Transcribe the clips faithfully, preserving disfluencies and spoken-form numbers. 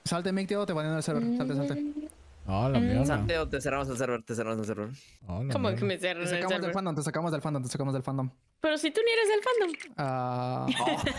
Salte, Mick, tío, te van el server. Salte, salte. Ah, la mierda. Salte o te cerramos el server, te cerramos el server. Ah, la ¿Cómo que mierda. me cerran Te el sacamos del server? fandom, te sacamos del fandom, te sacamos del fandom. Pero si tú ni eres del fandom. Ah.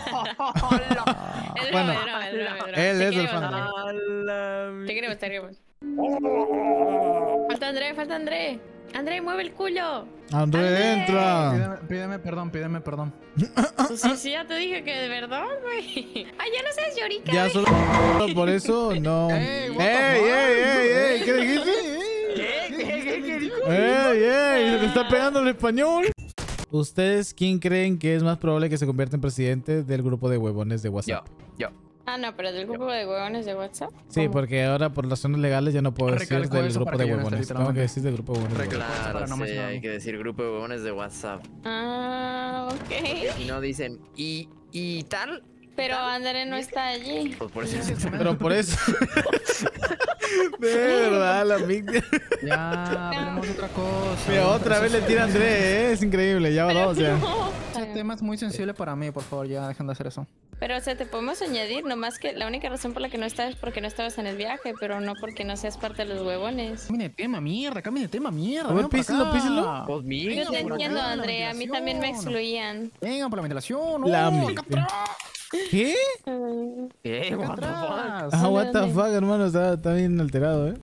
Es Bueno, broma, es broma, es broma, es broma. él Te es del queremos, fandom. André. Te queremos, te queremos. Falta André, falta André. André, mueve el culo. André, André. entra. Pídeme, pídeme perdón, pídeme perdón. Pues sí, sí, ya te dije que de verdad, güey. Ay, ya no seas llorica. Ya güey. solo por eso, no. Ey, ¡Ey, what the ey, fuck? ey, ey! ¿Qué dijiste? ¿Qué? ¿Qué? ¿Qué? ¿Qué dijo? ¡Ey, ey! ¿Se te está pegando el español? ¿Ustedes quién creen que es más probable que se convierta en presidente del grupo de huevones de Yo, WhatsApp? yo. Ah, no, pero del grupo de huevones de WhatsApp. Sí, ¿Cómo? porque ahora por razones legales ya no puedo decir Recalco del eso grupo para de que yo no esté huevones. Tengo que literalmente. decir del grupo de huevones. de WhatsApp. Claro, para no sí, mencionarlo. hay que decir grupo de huevones de WhatsApp. Ah, ok. Si no dicen y, y tal, Pero André no está allí. pues por eso. Pero por eso. De verdad, la Mick. Ya, veremos otra cosa. Mira, otra vez le tira a André, ¿eh? Es increíble. Ya va dos, ya. No. Ese tema es muy sensible para mí, por favor, ya dejen de hacer eso. Pero, o sea, te podemos añadir, nomás que la única razón por la que no estás es porque no estabas en el viaje, pero no porque no seas parte de los huevones. Cambien de tema, mierda, cambien de tema, mierda. A ver, vengan para písenlo, acá. písenlo. Pues mira, Yo te por entiendo, acá, la André, a mí también me ventilación. excluían. Vengan por la ventilación. No, La acá Mick. atrás, ¿Qué? Mm, ¿qué? acá What the fuck? atrás. Ah, what the ¿Dónde? fuck, hermano. Está, está bien alterado, ¿eh?